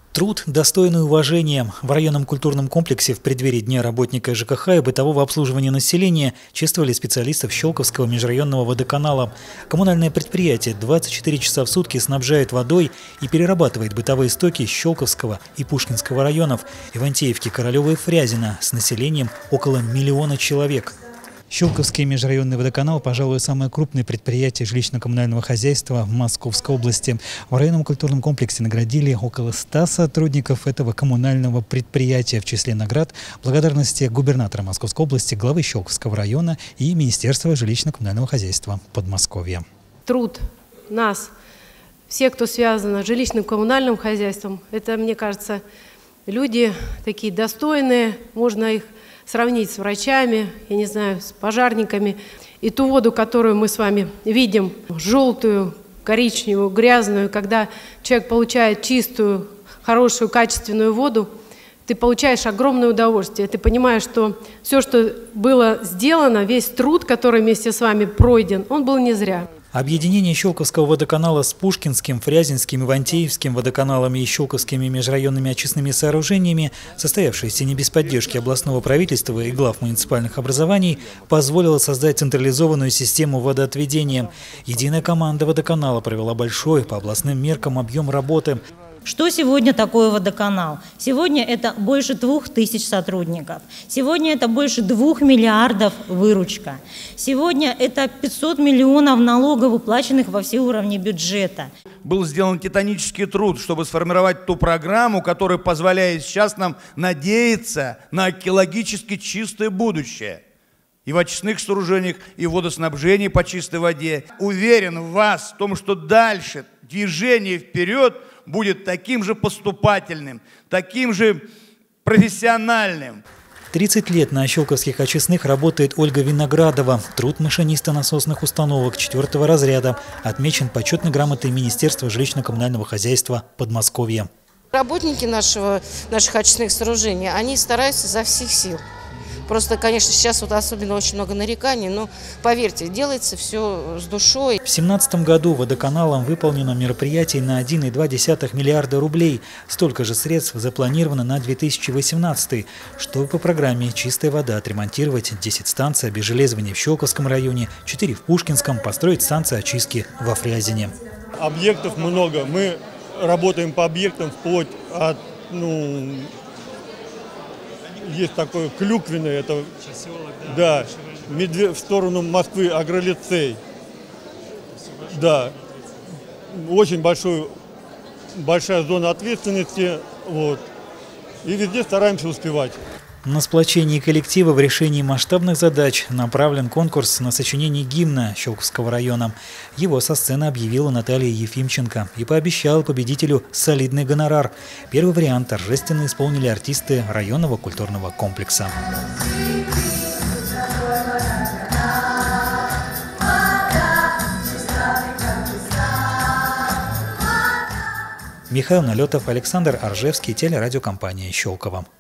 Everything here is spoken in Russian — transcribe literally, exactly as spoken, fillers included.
Труд, достойный уважения. В районном культурном комплексе в преддверии Дня работника ЖКХ и бытового обслуживания населения чествовали специалистов Щелковского межрайонного водоканала. Коммунальное предприятие двадцать четыре часа в сутки снабжает водой и перерабатывает бытовые стоки Щелковского и Пушкинского районов, Ивантеевки, Королева и Фрязино с населением около миллиона человек. Щелковский межрайонный водоканал, пожалуй, самое крупное предприятие жилищно-коммунального хозяйства в Московской области. В районном культурном комплексе наградили около ста сотрудников этого коммунального предприятия. В числе наград благодарности губернатора Московской области, главы Щелковского района и Министерства жилищно-коммунального хозяйства Подмосковья. Труд нас, все, кто связан с жилищно-коммунальным хозяйством, это, мне кажется, люди такие достойные, можно их сравнить с врачами, я не знаю, с пожарниками. И ту воду, которую мы с вами видим, желтую, коричневую, грязную, когда человек получает чистую, хорошую, качественную воду, ты получаешь огромное удовольствие. Ты понимаешь, что все, что было сделано, весь труд, который вместе с вами пройден, он был не зря. Объединение Щелковского водоканала с Пушкинским, Фрязинским, Ивантеевским водоканалами и Щелковскими межрайонными очистными сооружениями, состоявшееся не без поддержки областного правительства и глав муниципальных образований, позволило создать централизованную систему водоотведения. Единая команда водоканала провела большой по областным меркам объем работы. Что сегодня такое водоканал? Сегодня это больше двух тысяч сотрудников. Сегодня это больше двух миллиардов выручка. Сегодня это пятьсот миллионов налогов, уплаченных во все уровни бюджета. Был сделан титанический труд, чтобы сформировать ту программу, которая позволяет сейчас нам надеяться на экологически чистое будущее. И в очистных сооружениях, и в водоснабжении по чистой воде. Уверен в вас, в том, что дальше движение вперед будет таким же поступательным, таким же профессиональным. тридцать лет на щелковских очистных работает Ольга Виноградова. Труд машиниста насосных установок четвертого разряда отмечен почетной грамотой Министерства жилищно-коммунального хозяйства Подмосковья. Работники нашего, наших очистных сооружений, они стараются изо всех сил. Просто, конечно, сейчас вот особенно очень много нареканий, но, поверьте, делается все с душой. В две тысячи семнадцатом году водоканалом выполнено мероприятий на один и два десятых миллиарда рублей. Столько же средств запланировано на две тысячи восемнадцатый, чтобы по программе «Чистая вода» отремонтировать десять станций обезжелезывания в Щелковском районе, четыре в Пушкинском, построить станции очистки во Фрязине. Объектов много. Мы работаем по объектам вплоть от... ну, есть такое клюквенное, это да, медве, в сторону Москвы агролицей. Да, очень большой, большая зона ответственности, вот, и везде стараемся успевать. На сплочение коллектива в решении масштабных задач направлен конкурс на сочинение гимна Щелковского района. Его со сцены объявила Наталья Ефимченко и пообещала победителю солидный гонорар. Первый вариант торжественно исполнили артисты районного культурного комплекса. Михаил Налетов, Александр Аржевский, телерадиокомпания «Щелково».